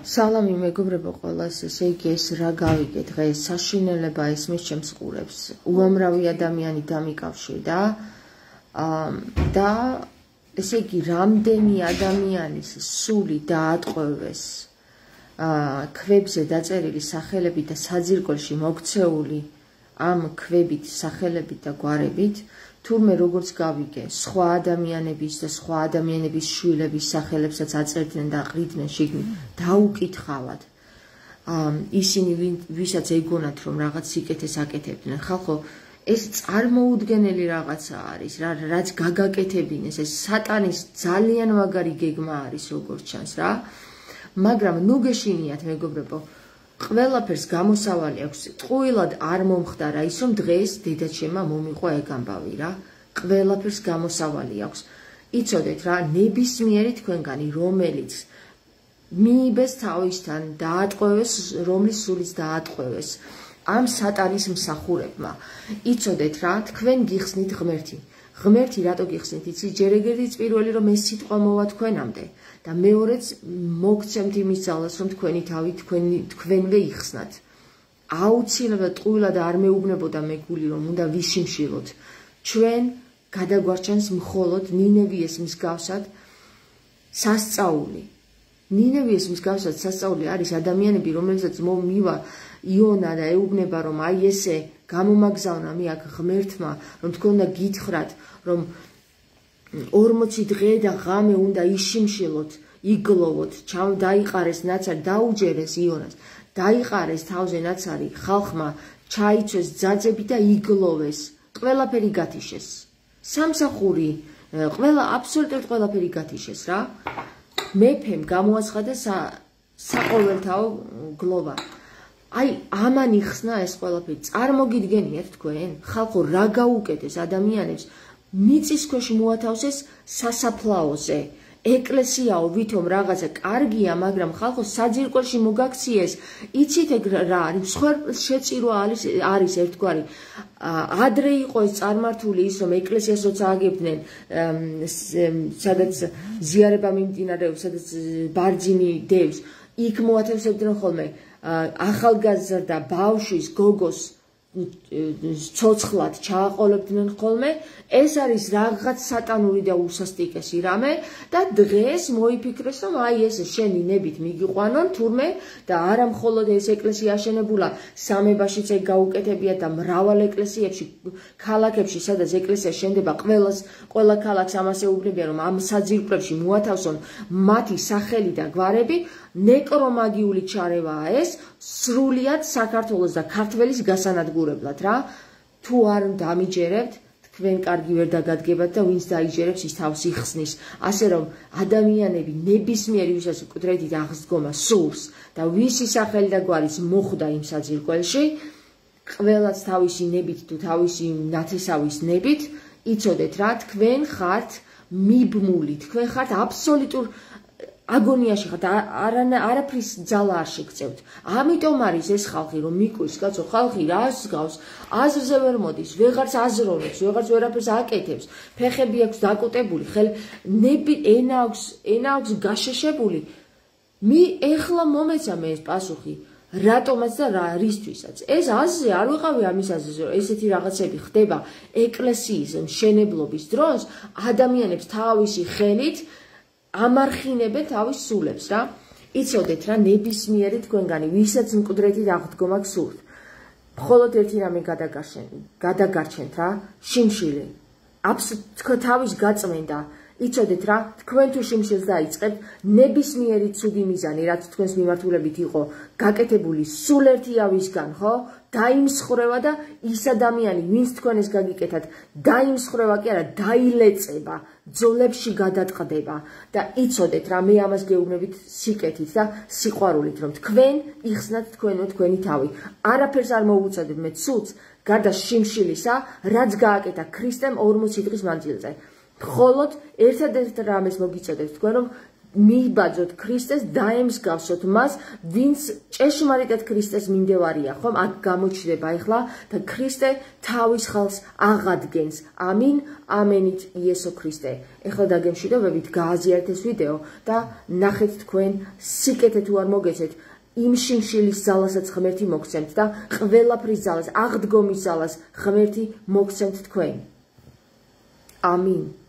სალამი მეგობრებო ყველას, ესე იგი ეს რა გავიგე დღეს საშინელება ესმის ჩემს ყურებს. უამრავი ადამიანი დამიკავშირდა და ესე იგი რამდენი ადამიანის სული დაატყვევეს ქვებზე დაწერილი სახელებით და საძირკველში მოქცეული ამ ქვებით, სახელებით და გვარებით, თურმე როგორც გავიგე, სხვა ადამიანების და სხვა ადამიანების შვილების სახელებსაც აწერდნენ და ყრიდნენ შიგნით, დაუკითხავად. ისინი ვისაც ეგონათ, რომ რაღაც სიკეთეს აკეთებდნენ, ხალხო, ეს წარმოუდგენელი რაღაცა არის, რაც გაგაკეთებინეს, ეს სატანის ძალიან მაგარი გეგმა არის, როგორც ჩანს რა. მაგრამ ნუ გეშინიათ მეგობრებო, ყველაფერს გამოსავალი აქვს. ტყუილად არ მომხდარა ის, რომ დღეს დედაჩემმა მომიყვა ეგ ამბავი რა. ყველაფერს გამოსავალი აქვს. იცოდეთ რა, ნებისმიერი თქვენგანი, რომელიც მიიბეს თავისთან, დაატყვევეს, რომლის სულიც დაატყვევეს ამ სატანის მსახურებმა. იცოდეთ რა, თქვენ გიხსნით ღმერთი. ღმერთი რატო გიხსნით, იცი? ჯერ ეგერთიც პირველი რომ ეს სიტყვა მოვა თქვენამდე და მეორეც მოგცემთ იმის ძალას, რომ თქვენი თავი თქვენვე იხსნათ. აუცილებლად ტყუილად არ მეუბნებოდა მე გული, რომ უნდა ვიშიმშილოთ. ჩვენ გადაგვარჩენს მხოლოდ ნინევიეს მსგავსად სასწაული. ნინევიეს მსგავსად სასწაული არის ადამიანები, რომელსაც მივა იონა და ეუბნება, რომ აი ესე გამომაგზავნა მე აქ ღმერთმა, რომ თქვენ უნდა გითხრათ, რომ 40 დღე და ღამე უნდა იშიმშილოთ, იგლოვოთ, დაიყარეს ნაცარი, დაუჯერეს იონას, დაიყარეს თავზე ნაცარი, ხალხმა ჩაიცვეს ძაძები და იგლოვეს, ყველაფერი გათიშეს. სამსახური, აბსოლუტურად ყველაფერი გათიშეს რა. მეფემ გამოაცხადა საყოველთაო გლოვა. აი, ამან იხსნა ეს ყველაფერი. წარმოგიდგენიათ თქვენ, ხალხო, რა გაუკეთეს ადამიანებს, მიწის ქვეშ მოათავსეს სასაფლაოზე. ეკლესიაო ვითომ რაღაცა კარგია, მაგრამ ხალხო საძირკველში მოგაქციეს. იცით ეგ რა არის? მსხვერპლს შეწირვა არის ერთგვარი. ადრე იყო ეს წარმართული ის, რომ ეკლესიას როცა აგებდნენ, სადაც ზიარება მიმდინარეობს, სადაც ბარძიმი დევს, იქ მოათავსებდნენ ხოლმე ახალგაზრდა ბავშვის გოგოს ცოცხლად ჩააყოლებდნენ ხოლმე. ეს არის რაღაც სატანური და უსასტიკესი რამე და დღეს მოიფიქრეს, რომ აი ეს შენი ნებით მიგიყვანონ თურმე და არა მხოლოდ ეს ეკლესია აშენებულა, სამებაშიც ეგ გაუკეთებია და მრავალ ეკლესიებში, ქალაქებში, სადაც ეკლესია შენდება, ყველა ქალაქს ამას ეუბნებიან, რომ ამ საძირკვლებში მოათავსონ მათი სახელი და გვარები. ნეკრომაგიული ჩარევაა ეს, სრულიად საქართველოს და ქართველის გასანადგურებლად რა. თუ არ დამიჯერებთ, თქვენ კარგი ვერ დაგადგებათ და ვინც დაიჯერებს ის თავს იხსნის. ასე რომ ადამიანები ნებისმიერი ვისაც მკვდრედით აღსდგომა სურს და ვისი სახელი და გვარიც მოხვდა იმ საძირკველში, ყველაც თავისი ნებით თუ თავისი ნათესავის ნებით, იცოდეთ რა, თქვენ ხართ მიბმული, თქვენ ხართ აბსოლუტურ აგონიაში ხართ, არაფრის ძალა არ შეგწევთ. ამიტომ არის ეს ხალხი, რომ მიკვის, კაცო, ხალხი რას გავს, აზრზე ვერ მოდის, ვეღარც აზროვნებს, ვეღარც ვერაფერს აკეთებს, ფეხები აქვს დაკუტებული, ენა აქვს გაშეშებული. ეხლა მომეცა მე ეს პასუხი, რატომაც და რისთვისაც. ეს აზრზე არ ვიყავი ამის აზრზე, რომ ესეთი რაღაცები ხდება ეკლესიის მშენებლობის დროს, ადამიანებს თავისი ხელით ამარხინებენ თავის სულებს რა. იცოდეთ რა, ნებისმიერი თქვენგანი, ვისაც მკვდრედით აღდგომა გსურთ, მხოლოდ ერთი რამე გადაგარჩენთ რა, შიმშილი. თავის გაწმენდა. იცოდეთ რა, თქვენ თუ შიმშილს დაიწყებთ, ნებისმიერი ცუდი მიზანი, რაც თქვენს მიმართულებით იყო გაკეთებული სულ ერთიავისგან, ხო? დაიმსხრევა და ის ადამიანი, ვინც თქვენ ეს გაგიკეთათ, დაიმსხრევა კი არა, დაილეწება, ძოლებში გადატყდება და იცოდეთ რა, მე ამას გეუბნებით სიკეთით და სიყვარულით, რომ თქვენ იხსნათ თქვენი თავი. არაფერს არ მოუწოდებ მე ცუდს, გარდა შიმშილისა, რაც გააკეთა ქრისტემ 40 დღის მანძილზე. მხოლოდ ერთადერთ რამეს მოგიწოდეთ თქვენ, რომ მიბაძოთ ქრისტეს, დაემსგავსოთ მას, ვინც ჭეშმარიტად ქრისტეს მიმდევარია, ხომ? აქ გამოჩნდება ახლა და ქრისტე თავის ხალხს აღადგენს. ამინ, ამენით იესო ქრისტე. ახლა დაგემშვიდობებით, გააზიარეთ ეს ვიდეო და ნახეთ თქვენ სიკეთე თუ არ მოგეცეთ იმ შინშილის ძალასაც ღმერთი მოგცემთ და ყველაფრის ძალას, აღდგომის ძალას ღმერთი მოგცემთ თქვენ. ამინ.